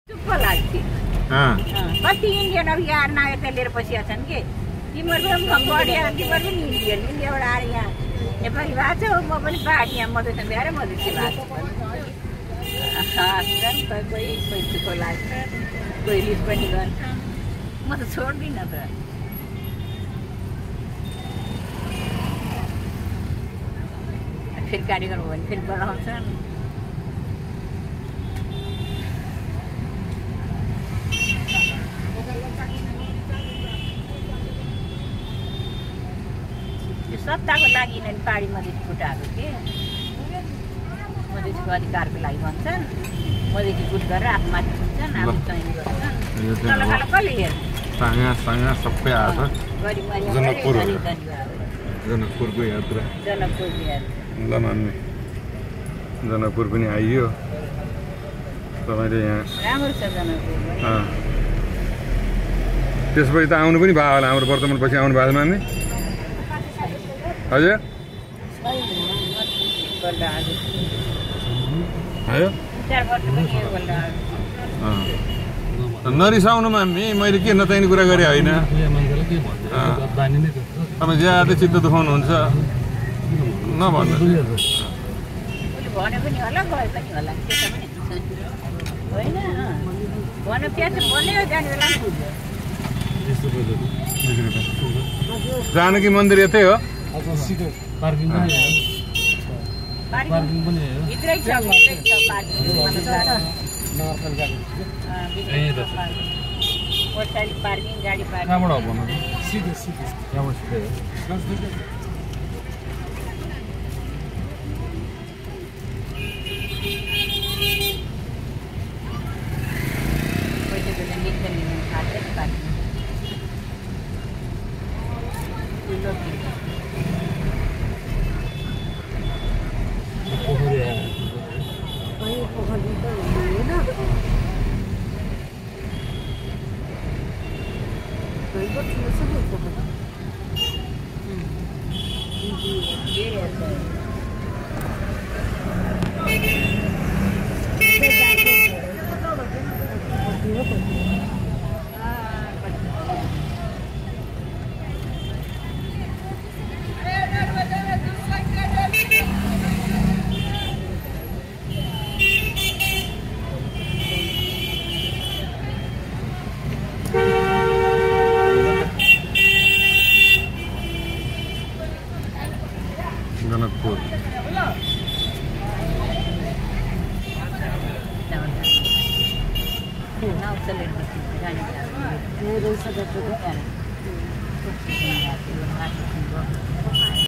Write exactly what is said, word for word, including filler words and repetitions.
चुप्प लाग्थ्यो कति इन्डियनहरू यहाँ नागरिकता लिएर बसिया छन् कि तिमीहरू पनि बढिया तिमीहरू पनि इन्डियन इन्डियाबाट आएर यहाँ नेपाली भएको छ म पनि पहाडी यहाँ मधेसमा ल्याएर मधेसी भएको हाँस्छन् कोही कोही कोही चुप्प लाग्छ कोही रिस पनि गर्छ म त छोड्दिनँ त फेरि कार्यक्रम हो भने फेरि बोलाउँछन् सत्ताको लागि नै पाडी मधेसी गुटाहरू के मधेसीको अधिकारको लागि भन्छन् मधेसी गुट गरेर आफू माथि पुग्छन् आफू चयन गर्छन् तल तल कसले हेर्छ साँगा साँगा सबै आएको छ जनकपुर जनकपुरको यात्रा जनकपुरको यात्रा ल मान्ने जनकपुर पनि आइयो तपाईँले यहाँ राम्रो छ जनकपुर त्यसपछि त आउनु पनि भयो होला हाम्रो वर्तमान पछि आउनु भएको मान्ने हजुर नरिसाउनु माम्मी मैले के नचाहिने कुरा गरेँ होइन तपाईँ ज्यादै चित्त दुखाउनुहुन्छ नभन्नु जानकी मन्दिर यतै हो पार्किङ पनि पार्किङ पनि हो भित्रै छ भित्रै छ पार्किङ पार्किङ गाडी पार्किङ कहाँबाट हो भन्नु सिधै सिधै यहाँबाट सिधै जनकपुर